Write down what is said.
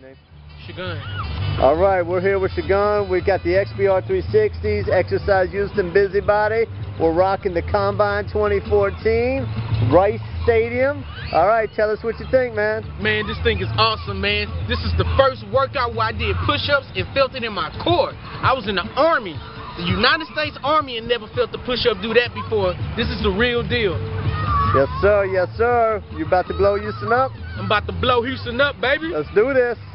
name? Shagun. All right, we're here with Shagun. We've got the XBR360s, Exercise Houston Busybody. We're rocking the Combine 2014, Rice Stadium. All right, tell us what you think, man. Man, this thing is awesome, man. This is the first workout where I did push-ups and felt it in my core. I was in the Army, the United States Army, and never felt the push-up do that before. This is the real deal. Yes, sir. Yes, sir. You about to blow Houston up? I'm about to blow Houston up, baby. Let's do this.